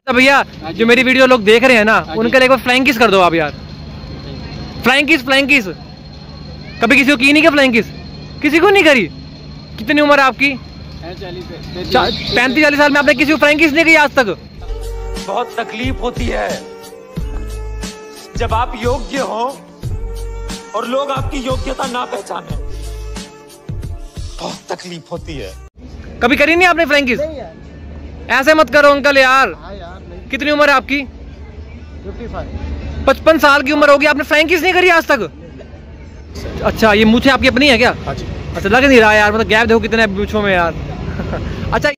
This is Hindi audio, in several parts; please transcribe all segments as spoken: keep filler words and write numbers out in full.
भैया जो मेरी वीडियो लोग देख रहे हैं ना, उनके लिए एक बार फ्लाइंग किस कर दो आप यार। फ्लाइंग किस, फ्लाइंग किस कभी किसी को की नहीं क्या? फ्लाइंग किस किसी को नहीं करी? कितनी उम्र है आपकी? पैंतीस चालीस साल में आपने किसी को फ्लाइंग किस नहीं की आज तक? बहुत तकलीफ होती है जब आप योग्य हो और लोग आपकी योग्यता ना पहचाने। बहुत तकलीफ होती है। कभी करी नहीं आपने फ्लाइंग किस? ऐसे मत करो अंकल यार। हाँ यार, नहीं। कितनी उम्र है आपकी? पचपन पचपन साल की उम्र होगी, आपने फ्लाइंग किस नहीं करी आज तक? अच्छा, ये मूछें आपकी अपनी है क्या? हाँ जी। अच्छा, लग नहीं रहा यार, मतलब गैप देखो कितने मूछों में यार। अच्छा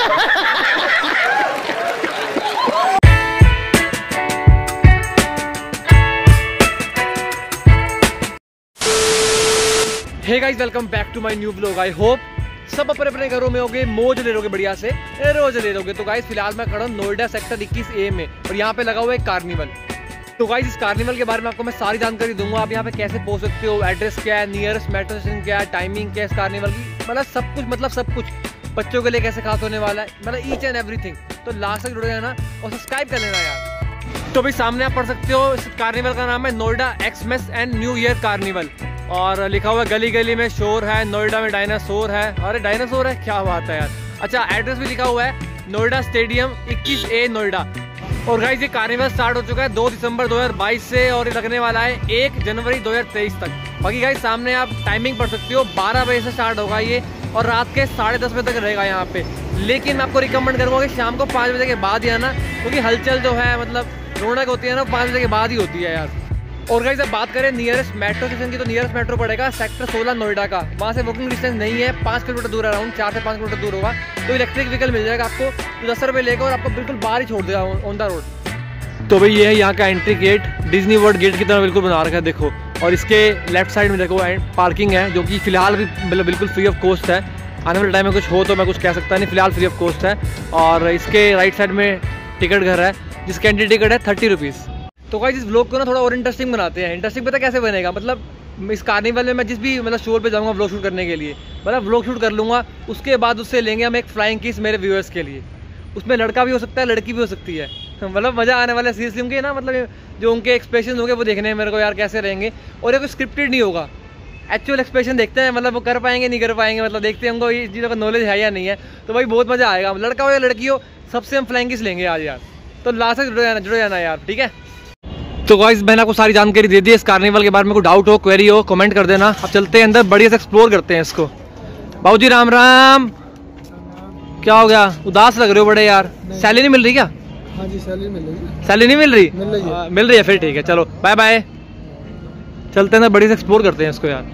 hey guys, welcome back to my new vlog. I hope सब अपने अपने घरों में होगे, मौज ले लोगे, बढ़िया से रोज ले लोगे। तो गाइस फिलहाल मैं खड़ा हूं नोएडा सेक्टर इक्कीस ए में और यहाँ पे लगा हुआ है कार्निवल। तो गाइस इस कार्निवल के बारे में आपको मैं सारी जानकारी दूंगा। आप यहाँ पे कैसे पहुंच सकते हो, एड्रेस क्या है, नियरेस्ट मेट्रो स्टेशन क्या है, टाइमिंग क्या है इस कार्निवल की, मतलब सब कुछ, मतलब सब कुछ बच्चों के लिए कैसे खास होने वाला है, मतलब ईच एंड एवरीथिंग। तो लास्ट तक जुड़ जाना और सब्सक्राइब कर लेना यार। तो भाई सामने आप पढ़ सकते हो इस कार्निवल का नाम है Noida Xmas and new year carnival और लिखा हुआ है गली गली में शोर है, नोएडा में डायनासोर है। अरे डायनासोर है, क्या बात है यार। अच्छा, एड्रेस भी लिखा हुआ है नोएडा स्टेडियम इक्कीस ए नोएडा। और गाइस ये कार्निवल स्टार्ट हो चुका है दो दिसंबर दो हज़ार बाईस से और ये लगने वाला है एक जनवरी दो हज़ार तेईस तक। बाकी गाइस सामने आप टाइमिंग पढ़ सकते हो, बारह बजे से स्टार्ट होगा ये और रात के साढ़े दस बजे तक रहेगा यहाँ पे। लेकिन मैं आपको रिकमेंड करूँगा कि शाम को पाँच बजे के बाद ही आना, क्योंकि हलचल जो है, मतलब रौनक होती है ना, पाँच बजे के बाद ही होती है यार। और गाइस अब बात करें नियरेस्ट मेट्रो स्टेशन की, तो नियरेस्ट मेट्रो पड़ेगा सेक्टर सोलह नोएडा का। वहाँ से वॉकिंग डिस्टेंस नहीं है, पाँच किलोमीटर दूर है, अराउंड चार से पाँच किलोमीटर दूर होगा। तो इलेक्ट्रिक व्हीकल मिल जाएगा आपको, तो दस रुपये लेकर और आपको बिल्कुल बाहर ही छोड़ देगा ऑन द रोड। तो भाई ये है यहाँ का entry gate, Disney world gate की तरह बिल्कुल बना रखा है देखो। और इसके लेफ्ट साइड में देखो पार्किंग है, जो कि फिलहाल भी बिल्कुल फ्री ऑफ कॉस्ट है। आने वाले टाइम में कुछ हो तो मैं कुछ कह सकता नहीं, फिलहाल फ्री ऑफ कॉस्ट है। और इसके राइट साइड में टिकट घर है, जिसकी एंट्री टिकट है थर्टी रुपीज़। तो गाइस इस व्लॉग को ना थोड़ा और इंटरेस्टिंग बनाते हैं। इंटरेस्टिंग पता कैसे बनेगा, मतलब इस कार्निवल में मैं जिस भी मतलब शोर पे जाऊंगा व्लॉग शूट करने के लिए, मतलब व्लॉग शूट कर लूँगा, उसके बाद उससे लेंगे हम एक फ्लाइंग किस मेरे व्यूअर्स के लिए। उसमें लड़का भी हो सकता है, लड़की भी हो सकती है, मतलब मज़ा आने वाला है सीरियसली। उनके ना मतलब जो उनके एक्सप्रेशन होंगे वो देखने हैं मेरे को यार कैसे रहेंगे। और ये कोई स्क्रिप्टेड नहीं होगा, एक्चुअल एक्सप्रेशन देखते हैं, मतलब वो कर पाएंगे नहीं कर पाएंगे, मतलब देखते हैं उनको इस चीज़ों का नॉलेज है या नहीं है। तो भाई बहुत मज़ा आएगा, लड़का हो या लड़की हो, सबसे हम फ्लाइंग किस लेंगे आज यार। तो लास्ट तक जुड़े जाना जुड़े जाना यार, ठीक है। तो गाइस मैंने आपको सारी जानकारी दे दी है इस कार्निवल के बारे में। कोई डाउट हो, क्वेरी हो, कमेंट कर देना। अब चलते हैं अंदर, बढ़िया से एक्सप्लोर करते हैं इसको। बाबूजी राम राम। क्या हो गया, उदास लग रहे हो बड़े यार? सैलरी नहीं मिल रही क्या? हाँ जी, सैलरी मिल रही है। सैलरी नहीं मिल रही? मिल रही है। आ, मिल रही है, फिर ठीक है, चलो बाय बाय। चलते हैं बढ़िया से एक्सप्लोर करते हैं इसको यार।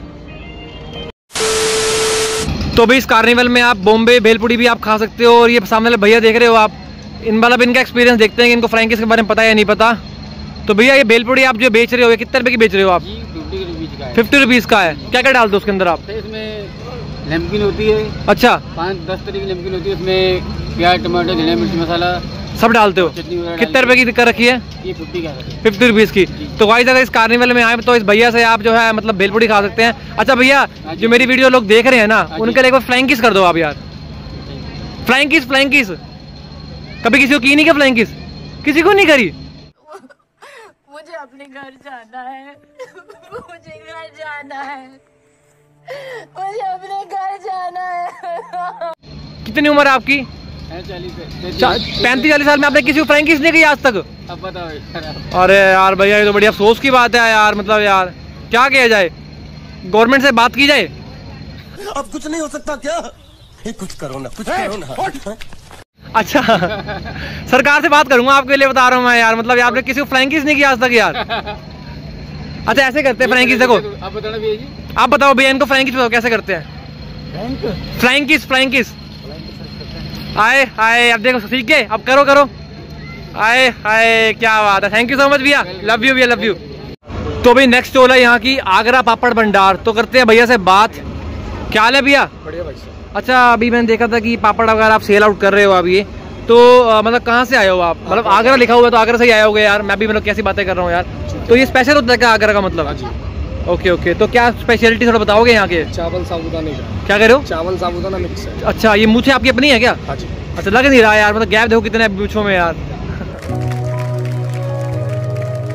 तो भाई इस कार्निवल में आप बॉम्बे भेलपुड़ी भी आप खा सकते हो। और ये सामने वाले भैया देख रहे हो आप, इन मतलब इनका एक्सपीरियंस देखते हैं कि इनको फ्राइंग किस के बारे में पता है या नहीं पता। तो भैया ये भेलपुड़ी आप जो बेच रहे हो, ये कितने रुपए की बेच रहे हो आप? फिफ्टी रुपीज़ का है। क्या क्या डाल दो उसके अंदर आप? इसमें नमकीन होती है, अच्छा, पाँच दस तरह की नमकीन होती है। उसमें प्याज, टमाटर, धनिया, मिर्च मसाला सब डालते हो। कितने रुपए की कर रखी है? ये फिफ्टी का है, फिफ्टी रुपीज़ की। तो गाइस अगर इस कार्निवल में आए तो इस भैया से आप जो है मतलब भेलपुड़ी खा सकते हैं। अच्छा भैया जो मेरी वीडियो लोग देख रहे हैं ना, उनके लिए एक बार फ्लाइंग किस कर दो आप यार। फ्लाइंग किस, फ्लाइंग किस कभी किसी को की नहीं क्या? फ्लाइंग किस किसी को नहीं करी? मुझे अपने घर जाना है, मुझे घर जाना है, मुझे अपने घर जाना है। कितनी उम्र है आपकी? पैंतीस चालीस साल में आपने किसी को फ्लाइंग किस नहीं की आज तक? अब बताओ। अरे यार भैया ये तो बड़ी अफसोस की बात है यार, मतलब यार क्या किया जाए, गवर्नमेंट से बात की जाए। अब कुछ नहीं हो सकता क्या? कुछ करो ना, कुछ करो ना। अच्छा सरकार से बात करूंगा, आपके लिए बता रहा हूँ मैं यार, मतलब आपने किसी को फ्लाइंग किस नहीं किया आज तक यार। अच्छा ऐसे करते हैं फ्लाइंग किस, देखो आप बताना भैया जी। आप बताओ भैया इनको फ्लाइंग किस बताओ कैसे करते हैं? Flying kiss, flying kiss. आए आए अब देखो सीख गए, अब करो करो। आए आए क्या बात है, थैंक यू सो मच भैया, लव यू भैया, लव यू। तो भाई नेक्स्ट स्टॉल है यहाँ की आगरा पापड़ भंडार। तो करते हैं भैया से बात। क्या हाल है भैया? बढ़िया भाई। अच्छा अभी मैंने देखा था कि पापड़ वगैरह आप सेल आउट कर रहे हो अभी ये, तो आ, मतलब कहाँ से आए हो आप? मतलब आगरा लिखा हुआ है तो आगरा से ही आए होगे यार, मैं भी मतलब कैसी बातें कर रहा हूँ यार। तो ये स्पेशल होता है क्या आगरा का मतलब? ओके ओके, तो क्या स्पेशलिटी थोड़ा बताओगे यहाँ के? चावल साबूदाना का। क्या कह रहे हो? चावल साबूदाना मिक्स है। अच्छा, ये मूछें आपकी अपनी है क्या? हाँ जी। अच्छा, लग नहीं रहा यार, मतलब गैप देखो कितने मूछों में यार।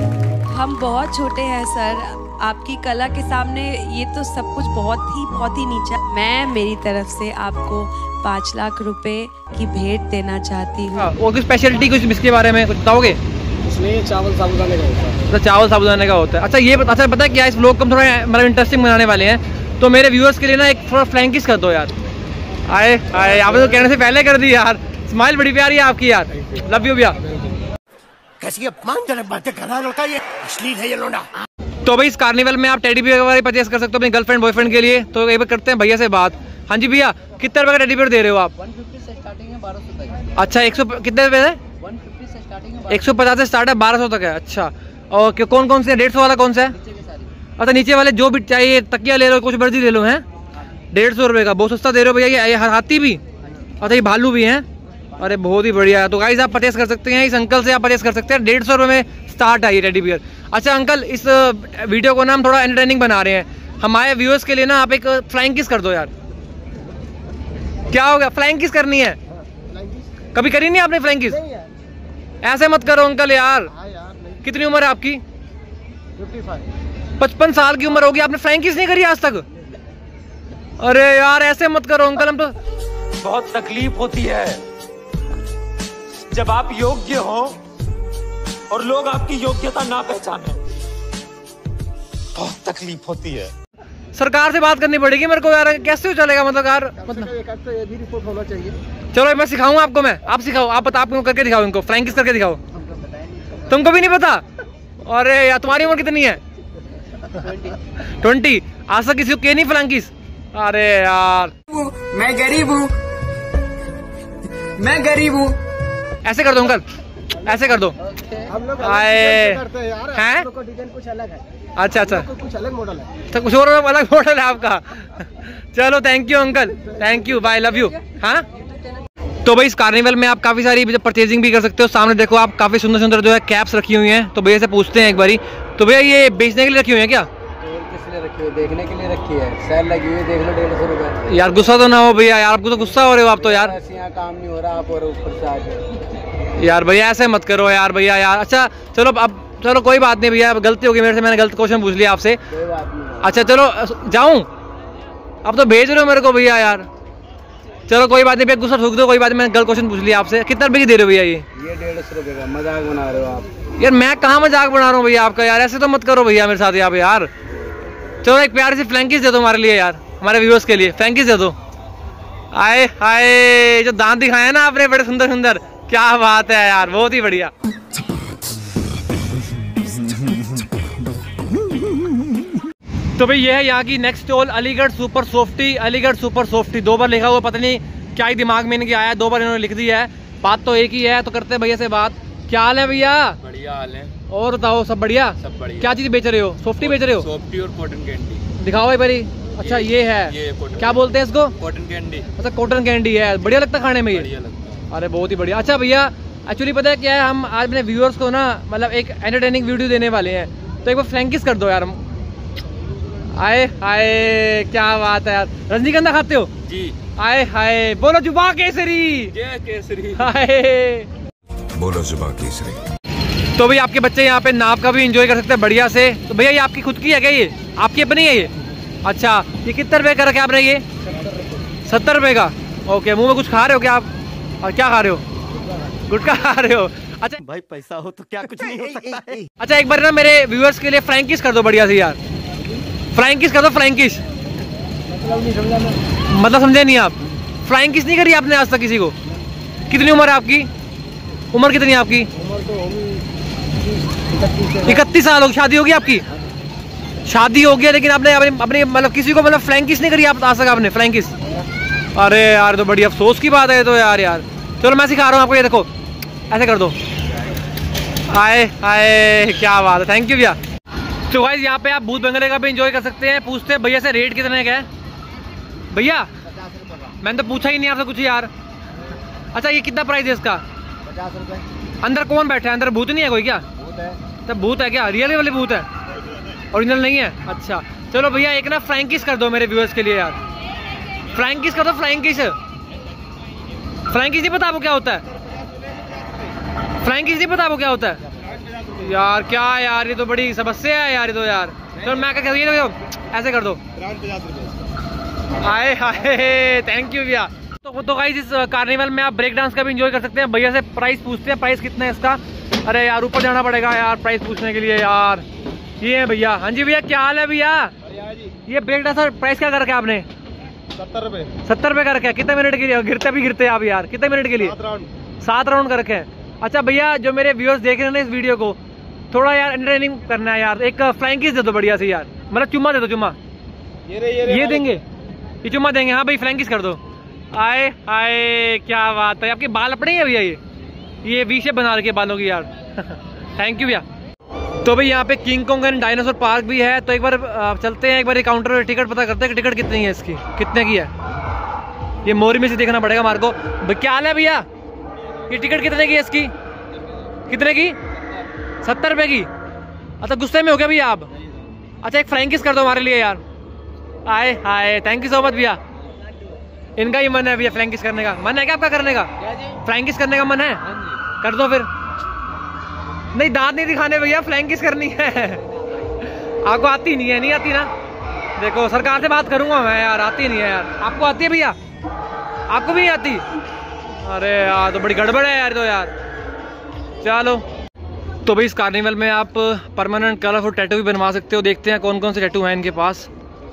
हम बहुत छोटे हैं सर, आपकी कला के सामने ये तो सब कुछ बहुत ही बहुत ही नीचा। मैं मेरी तरफ से आपको पाँच लाख रुपए की भेंट देना चाहती हूँ। और कुछ स्पेशलिटी कुछ इसके बारे में कुछ बताओगे? इसमें चावल साबुदाने का होता है। तो चावल साबुदाने का होता है। अच्छा ये अच्छा पता है क्या, इस व्लॉग को हम थोड़ा मतलब इंटरेस्टिंग बनाने वाले हैं, तो मेरे व्यूअर्स के लिए ना एक थोड़ा फ्लैंकिस कर दो यार। आए आए आपने तो कहने से पहले कर दी यार। स्माइल बड़ी प्यारी है आपकी यार, लव यू भैया। कैसी अपमानजनक बातें कर रहा है लड़का, ये अश्लील है ये लोना। तो भाई इस कार्निवल में आप टेडी बियर वगैरह परचेस कर सकते हो अपनी गर्लफ्रेंड बॉयफ्रेंड के लिए। तो एक बार करते हैं भैया से बात। हाँ जी भैया, कितने रुपए का टेडी बियर दे रहे हो आप? एक सौ पचास से स्टार्टिंग है, बारह सौ तक। अच्छा एक सौ कितने रुपए है? एक सौ पचास से स्टार्टिंग है, एक सौ पचास से स्टार्ट है, बारह सौ तक है। अच्छा और क्यों कौन कौन से? डेढ़ सौ वाला कौन सा है? नीचे के सारी। अच्छा नीचे वाले जो भी चाहिए, तकिया ले लो, कुछ मर्जी ले लो, हैं डेढ़ सौ रुपये का, बहुत सस्ता दे रहे हो भैया। ये हाथी भी, अच्छा ये भालू भी हैं, अरे बहुत ही बढ़िया है। तो गाइस आप परचेस कर सकते हैं, इस अंकल से आप परचेस कर सकते हैं, डेढ़ सौ रुपये में स्टार्ट है ये टेडी बियर। अच्छा अंकल, इस वीडियो को ना हम थोड़ा एंटरटेनिंग बना रहे हैं, हमारे व्यूअर्स के लिए ना आप एक फ्लाइंग किस कर दो यार। क्या हो गया, फ्लाइंग किस करनी है? कभी करी नहीं आपने फ्लाइंग किस? ऐसे मत करो अंकल यार। कितनी उम्र है आपकी? पचपन साल की उम्र होगी, आपने फ्लाइंग किस नहीं करी आज तक? अरे यार ऐसे मत करो अंकल, हम तो बहुत तकलीफ होती है जब आप योग्य हो और लोग आपकी योग्यता ना पहचाने। बहुत तकलीफ होती है। सरकार से बात करनी पड़ेगी मेरे को यार, कैसे चलेगा मतलब यार। एक तो ये भी रिपोर्ट होना चाहिए। चलो मैं सिखाऊंगा आपको, मैं आप सिखाओ, आप बता, आप करके दिखाओ इनको, फ्लाइंग किस करके दिखाओ। तुमको भी नहीं पता? अरे यार तुम्हारी उम्र कितनी है? ट्वेंटी। आज तक किसी को किए नहीं फ्लाइंग किस? अरे यार मैं गरीब हूँ, मैं गरीब हूँ। ऐसे कर दो अंकल, ऐसे कर दो। हम लोग आए करते हैं यार, हैं? हम लोग का डिजाइन कुछ अलग है। अच्छा अच्छा, कुछ अलग मॉडल है, तो कुछ और अलग मॉडल है आपका। चलो thank you uncle, thank you, bye, love you. हाँ तो भाई इस कार्निवल में आप काफी सारी परचेजिंग भी कर सकते हो। सामने देखो आप काफी सुंदर सुंदर जो है कैप्स रखी हुई हैं, तो भैया से पूछते हैं एक बारी। तो भैया ये बेचने के लिए रखी हुई है क्या? किस लिए रखी हुई? देखने के लिए रखी है, सेल लगी हुई है, देख लो, डेढ़ सौ रुपए। यार गुस्सा तो ना हो भैया यार, आपको तो गुस्सा हो रहे हो आप तो यार। यहाँ काम नहीं हो रहा, आप और ऊपर से आगे यार भैया ऐसे मत करो यार भैया यार। अच्छा चलो अब, चलो कोई बात नहीं भैया, गलती हो गई मेरे से, मैंने गलत क्वेश्चन पूछ लिया आपसे। कोई बात नहीं। अच्छा चलो जाऊं, अब तो भेज रहे हो मेरे को भैया यार। चलो कोई बात नहीं भैया, गुस्सा ठोक दो, कोई बात नहीं, मैंने गलत क्वेश्चन पूछ लिया आपसे। कितना रुपये की दे रहे हो भैया ये? ये डेढ़ सौ रुपये का मजाक बना रहे हो आप यार। मैं कहाँ मजाक बना रहा हूँ भैया आपका यार, ऐसे तो मत करो भैया मेरे साथ यहाँ पे यार। चलो एक प्यारी सी फ्लैंकिस दे दो हमारे लिए यार, हमारे व्यूअर्स के लिए फ्लैंकिस दे दो। आए हाय, जो दांत दिखाए ना आपने बड़े सुंदर सुंदर, क्या बात है यार, बहुत ही बढ़िया। तो भाई ये है यहाँ की next stall, Aligarh super softy. Aligarh super softy दो बार लिखा हुआ, पता नहीं क्या ही दिमाग में इनके आया है, दो बार इन्होंने लिख दिया है, बात तो एक ही है। तो करते हैं भैया से बात। क्या हाल है भैया? बढ़िया हाल है। और बताओ सब बढ़िया? सब बढ़िया। क्या चीज बेच रहे हो? सॉफ्टी बेच रहे हो? सॉफ्टी और कॉटन कैंडी। दिखाओ भाई बड़ी। अच्छा ये, ये है, ये क्या बोलते हैं इसको? Cotton candy. अच्छा कॉटन कैंडी है, बढ़िया लगता है खाने में ये? बढ़िया लगता है। अरे बहुत ही बढ़िया। अच्छा भैया एक्चुअली पता है क्या है, हम आज अपने व्यूअर्स को ना मतलब एक एंटरटेनिंग वीडियो देने वाले हैं, तो एक बार फ्लैंकिस कर दो यार। आए हाय, क्या बात है यार। रजनीगंधा खाते हो? जी। आए हाय, बोलो जुबा केसरी। जय केसरी। हाय बोलो जुबा केसरी। तो भाई आपके बच्चे यहाँ पे नाप का भी एंजॉय कर सकते हैं बढ़िया से। तो भैया ये आपकी खुद की है क्या? ये आपकी अपनी है ये? अच्छा ये कितने रुपए का रखे आपने ये? सत्तर रुपए का। ओके, मुंह में कुछ खा रहे हो क्या आप? और क्या खा रहे हो? गुटखा खा रहे हो? अच्छा भाई पैसा हो तो क्या कुछ नहीं हो सकता है। अच्छा एक बार ना मेरे व्यूअर्स के लिए फ्लैंकिस कर दो बढ़िया से यार, फ्लैंकिस कर दो, फ्लैंकिस। मतलब समझे नहीं आप? फ्लैंकिस नहीं करी आपने आज तक किसी को? कितनी उम्र है आपकी? उम्र कितनी है आपकी? इकतीस साल होगी। शादी होगी आपकी? शादी हो गया, लेकिन आपने अपने मतलब किसी को मतलब फ्लैंकिस नहीं करी आप आज तक आपने फ्लैंकिस? अरे यार तो बड़ी अफसोस की बात है तो यार। यार चलो मैं सिखा रहा हूँ आपको, ये देखो ऐसे कर दो। आए आए, क्या बात है, थैंक यू भैया। तो गाइस यहाँ पे आप भूत बंगले का भी एंजॉय कर सकते हैं। पूछते हैं भैया से रेट कितने का है। भैया मैंने तो पूछा ही नहीं आपसे कुछ यार। अच्छा ये कितना प्राइस है इसका? पचास रुपए। अंदर कौन बैठा है? अंदर भूत नहीं है कोई क्या? भूत है। तब भूत है क्या? रियल वाले भूत है, ओरिजिनल नहीं है? अच्छा चलो भैया एक ना फ्लैंकिस कर दो मेरे व्यूअर्स के लिए यार। फ्लैंकिस कर दो, फ्लैंकिस। फ्लैंकिस नहीं पता आपको क्या होता है? फ्लैंकिस नहीं पता आपको क्या होता है? यार क्या यार, ये तो बड़ी समस्या है यार, ये तो यार। चलो मैं क्या ये तो ऐसे कर दो। हाय हाय, थैंक यू भैया। तो तो गाइस इस कार्निवल में आप ब्रेक डांस का भी एंजॉय कर सकते हैं। भैया से प्राइस पूछते हैं, प्राइस कितना है इसका। अरे यार ऊपर जाना पड़ेगा यार प्राइस पूछने के लिए यार। ये है भैया। हाँ जी भैया, क्या हाल है भैया? ये ब्रेक डांस प्राइस क्या कर रखा है आपने? सत्तर रुपए सत्तर रुपए का रखा है। कितने मिनट के लिए? गिरते भी गिरते आप यार, कितने मिनट के लिए? सात राउंड का रखे हैं। अच्छा भैया, जो मेरे व्यूअर्स देख रहे हैं ना इस वीडियो को, थोड़ा यार एंटरटेनिंग करना है यार, एक फ्लाइंग किस दे दो बढ़िया से यार, मतलब चुम्मा दे दो। चुम्मा ये रे, ये, रे, ये देंगे, ये चुम्मा देंगे। हाँ भाई फ्लाइंग किस कर दो। आए आए, क्या बात है। आपके बाल अपने ही है भैया? ये ये वी शेप बना रखे बालों की यार। थैंक यू भैया। तो भाई यहाँ पे King Kong and dinosaur park भी है। तो एक बार आ, चलते हैं, एक बार काउंटर पर टिकट पता करते हैं कि टिकट कितनी है इसकी, कितने की है। ये मोरी में से देखना पड़ेगा हमारे को। क्या हाल है भैया? ये टिकट कितने की है इसकी? कितने की? सत्तर रुपए की। अच्छा गुस्से में हो गया भैया आप? अच्छा एक फ्लाइंग किस कर दो हमारे लिए यार। आए hi, thank you so much भैया। इनका ही मन है भैया फ्लाइंग किस करने का। मन है क्या आपका करने का? फ्लाइंग किस करने का मन है? कर दो फिर। नहीं दांत नहीं दिखाने भैया, फ्लाइंग किस करनी है। आपको आती नहीं है? नहीं आती ना। देखो सरकार से बात करूंगा मैं यार, आती नहीं है यार। आपको आती है भैया? आपको भी नहीं आती? अरे यार तो बड़ी गड़बड़ है यार तो यार। चलो तो भाई इस कार्निवल में आप परमानेंट कलरफुल टैटू भी बनवा सकते हो। देखते हैं कौन कौन से टैटू हैं इनके पास।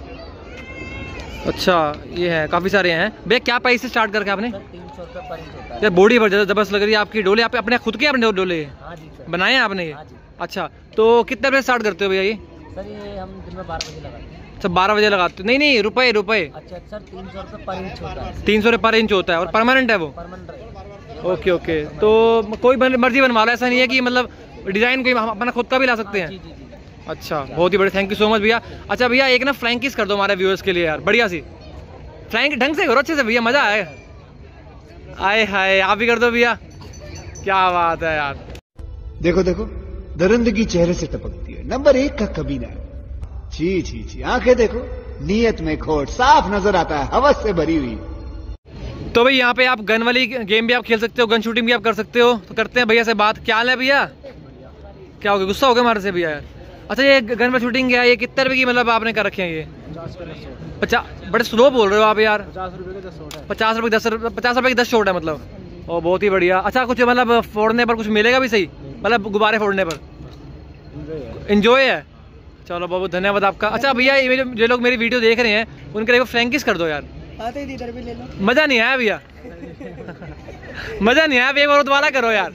अच्छा ये है, काफ़ी सारे हैं भैया। क्या प्राइस से स्टार्ट करके आपने? तीन सौ रुपये पर इंच होता है। यार बॉडी पर जबरदस्त लग रही है आपकी। डोले आप अपने खुद के आपने डोले हाँ जी सर। बनाए हैं आपने ये? हाँ जी। अच्छा तो कितने बजे स्टार्ट करते हो भैया ये? सर ये हम दिन में बारह बजे लगाते हैं। अच्छा बारह बजे लगाते हो? नहीं नहीं रुपए रुपए। अच्छा सर तीन सौ रुपये पर इंच होता है। तीन सौ रुपये पर इंच होता है और परमानेंट है वो? परमानेंट रहेगा। Okay okay. तो कोई मर्जी बनवा लो, ऐसा नहीं है कि मतलब डिजाइन कोई हम अपना खुद का भी ला सकते हैं? जी जी जी। अच्छा बहुत ही बढ़िया, थैंक यू सो मच भैया। अच्छा भैया एक ना फ्लाइंग किस कर दो हमारे व्यूअर्स के लिए यार, बढ़िया सी फ्लाइंग ढंग से करो, अच्छे से भैया, मजा आए। आए हाय, आप भी कर दो भैया। क्या बात है यार। देखो देखो दरिंदगी चेहरे से टपकती है, नंबर एक का कमीना। छी छी छी, आंखें देखो नीयत में खोट, साफ नजर आता है, हवस से भरी हुई। तो भाई यहाँ पे आप गन वाली गेम भी आप खेल सकते हो, गन शूटिंग भी आप कर सकते हो। तो करते हैं भैया से बात। क्या हाल है भैया? क्या हो गया, गुस्सा हो गया हमारे से भैया यार? अच्छा ये गन वाली शूटिंग है, ये कितने रुपए की मतलब आपने कर रखे हैं ये? पचास। बड़े स्लो बोल रहे हो आप यार। पचास रुपए के दस शॉट है। पचास रुपए दस पचास रुपए की दस शॉट है मतलब। ओ बहुत ही बढ़िया। अच्छा कुछ मतलब फोड़ने पर कुछ मिलेगा भी सही, मतलब गुब्बारे फोड़ने पर? एंजॉय है। चलो बहुत बहुत धन्यवाद आपका। अच्छा भैया ये जो, जो लोग मेरी वीडियो देख रहे हैं उनके लिए फ्लाइंग किस कर दो यार। आते ही इधर भी ले लो। मजा नहीं आया भैया? मजा नहीं आया, एक बार दोबारा करो यार।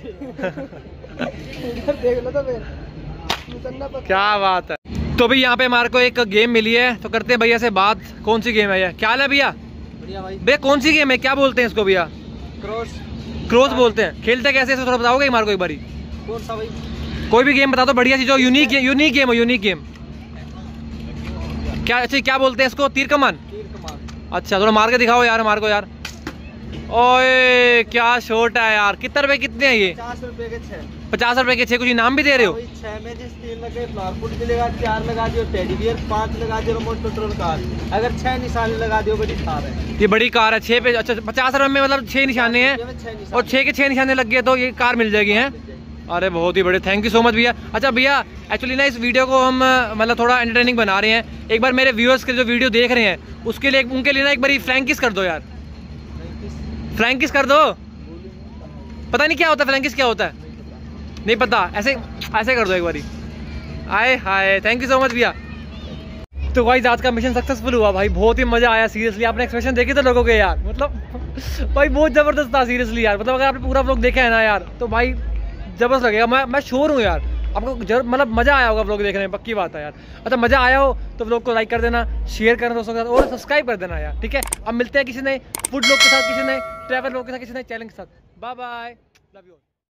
देख लो तो फिर। क्या बात है। तो भाई यहाँ पे हमारे को एक गेम मिली है, तो करते हैं भैया से बात। कौन सी गेम है ये? क्या हाल है भैया? बढ़िया भाई। भैया कौन सी गेम है, क्या बोलते हैं इसको भैया? क्रॉस। क्रॉस बोलते हैं। खेलते कैसे इसको थोड़ा बताओगे हमारे को एक बारी? कौन सा भाई? कोई भी गेम बता दो बढ़िया सी, जो यूनिक यूनिक गेम हो। यूनिक गेम क्या? अच्छा क्या बोलते हैं इसको? तीर कमान? तीर कमान। अच्छा थोड़ा मार के दिखाओ यार हमारे को यार। ओए क्या शॉट है यार। कितने रुपए कितने हैं ये? पचास रुपए के छह। पचास रुपए के छह। कुछ इनाम भी दे रहे हो? छह में जिस तीन लगे फ्लावर फूड मिलेगा, चार लगा दियो टेडी बियर, पांच लगा दियो रिमोट कंट्रोल कार, अगर छह निशाने लगा दियो बड़ी कार है। ये बड़ी कार है। छह पे अच्छा पचास रुपए में मतलब छह निशाने हैं, और छह के छह निशाने लग गए तो ये कार मिल जाएगी हैं। अरे बहुत ही बड़े, थैंक यू सो मच भैया। अच्छा भैया एक्चुअली ना इस वीडियो को हम मतलब थोड़ा एंटरटेनिंग बना रहे हैं। एक बार मेरे व्यूअर्स के जो वीडियो देख रहे हैं उसके लिए उनके लिए ना एक बार फ्लाइंग किस कर दो यार। फ्लाइंग किस कर दो। पता नहीं क्या होता है फ्लाइंग किस, क्या होता है नहीं पता। ऐसे ऐसे कर दो एक बारी। आए hi, thank you so much भैया। तो गाइस आज का मिशन सक्सेसफुल हुआ भाई, बहुत ही मजा आया सीरियसली। आपने एक्सप्रेशन देखे थे लोगों के यार, मतलब भाई बहुत जबरदस्त था सीरियसली यार। मतलब अगर आपने पूरा व्लॉग देखा है ना यार तो भाई जबरदस्त लगेगा। मैं मैं श्योर हूँ यार आपको जरूर मतलब मजा आया होगा व्लॉग देखने में, पक्की बात है यार। अच्छा मजा आया हो तो व्लॉग को लाइक कर देना, शेयर करना दोस्तों के साथ, और सब्सक्राइब कर देना यार, ठीक है। अब मिलते हैं किसी नए फूड व्लॉग के साथ, किसी नए ट्रैवल व्लॉग के साथ, किसी नए चैलेंज के साथ। Bye bye, love you.